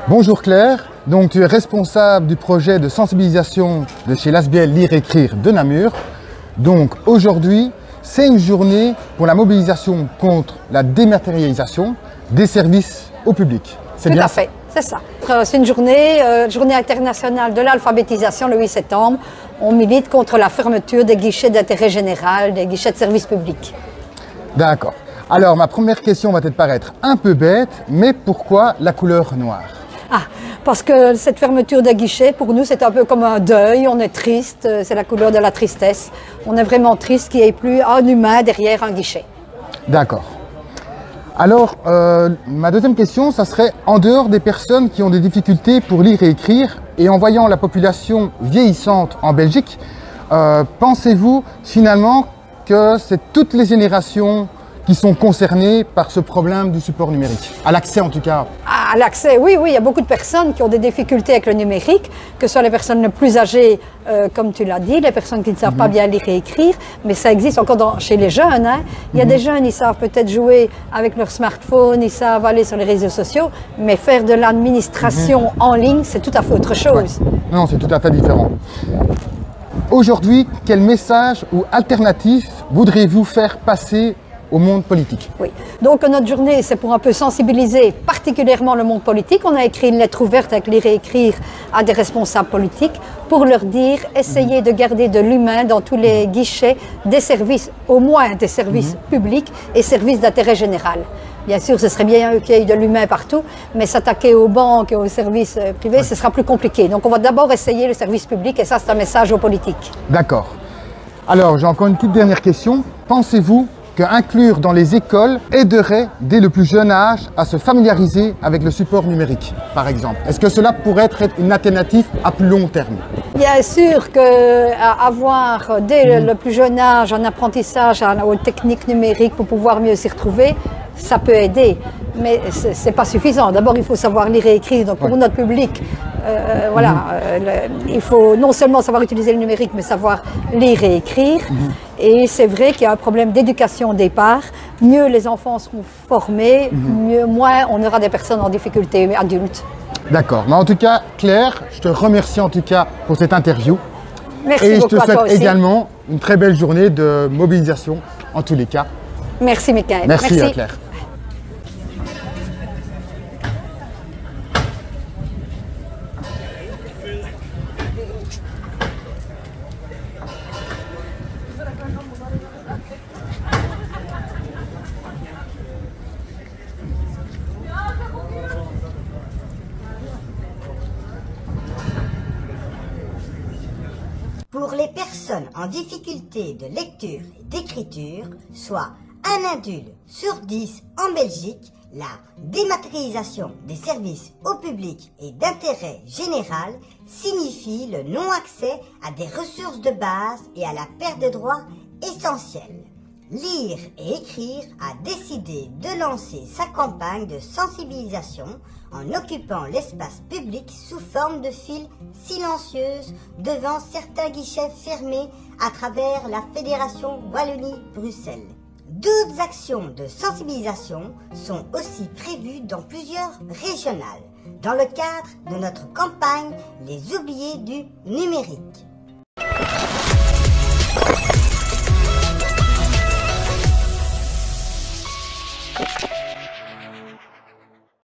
Bonjour Claire, donc tu es responsable du projet de sensibilisation de chez l'ASBL Lire Écrire de Namur. Donc aujourd'hui, c'est une journée pour la mobilisation contre la dématérialisation des services au public. C'est bien Tout à fait, c'est ça. C'est une journée internationale de l'alphabétisation le 8 septembre. On milite contre la fermeture des guichets d'intérêt général, des guichets de service public. D'accord. Alors ma première question va peut-être paraître un peu bête, mais pourquoi la couleur noire ? Ah, parce que cette fermeture des guichets, pour nous, c'est un peu comme un deuil. On est triste, c'est la couleur de la tristesse. On est vraiment triste qu'il n'y ait plus un humain derrière un guichet. D'accord. Alors, ma deuxième question, ça serait, en dehors des personnes qui ont des difficultés pour lire et écrire, et en voyant la population vieillissante en Belgique, pensez-vous finalement que c'est toutes les générations qui sont concernées par ce problème du support numérique, à l'accès en tout cas? À l'accès, oui, il y a beaucoup de personnes qui ont des difficultés avec le numérique, que ce soit les personnes les plus âgées, comme tu l'as dit, les personnes qui ne savent pas bien lire et écrire, mais ça existe encore chez les jeunes. Hein. Il y a des jeunes, ils savent peut-être jouer avec leur smartphone, ils savent aller sur les réseaux sociaux, mais faire de l'administration en ligne, c'est tout à fait autre chose. Ouais. Non, c'est tout à fait différent. Aujourd'hui, quel message ou alternatif voudriez-vous faire passer au monde politique? Oui, donc notre journée, c'est pour un peu sensibiliser particulièrement le monde politique. On a écrit une lettre ouverte avec Lire et Écrire à des responsables politiques pour leur dire, essayez de garder de l'humain dans tous les guichets des services, au moins des services publics et services d'intérêt général. Bien sûr, ce serait bien qu'il y ait de l'humain partout, mais s'attaquer aux banques et aux services privés, ce sera plus compliqué. Donc on va d'abord essayer le service public et ça, c'est un message aux politiques. D'accord. Alors, j'ai encore une toute dernière question. Pensez-vous qu'inclure dans les écoles aiderait dès le plus jeune âge à se familiariser avec le support numérique, par exemple? Est-ce que cela pourrait être une alternative à plus long terme? Bien sûr qu'avoir dès le plus jeune âge un apprentissage aux techniques numériques pour pouvoir mieux s'y retrouver, ça peut aider, mais ce n'est pas suffisant. D'abord, il faut savoir lire et écrire. Donc, pour notre public, il faut non seulement savoir utiliser le numérique, mais savoir lire et écrire. Et c'est vrai qu'il y a un problème d'éducation au départ. Mieux les enfants seront formés, moins on aura des personnes en difficulté adultes. D'accord. Mais en tout cas, Claire, je te remercie en tout cas pour cette interview. Merci beaucoup à toi aussi. Et je te souhaite également une très belle journée de mobilisation en tous les cas. Merci Michael. Merci. Claire. Pour les personnes en difficulté de lecture et d'écriture, soit 1 adulte sur 10 en Belgique, la dématérialisation des services au public et d'intérêt général signifie le non-accès à des ressources de base et à la perte de droits essentiels. Lire et Écrire a décidé de lancer sa campagne de sensibilisation en occupant l'espace public sous forme de files silencieuses devant certains guichets fermés à travers la Fédération Wallonie-Bruxelles. D'autres actions de sensibilisation sont aussi prévues dans plusieurs régionales, dans le cadre de notre campagne Les oubliés du numérique.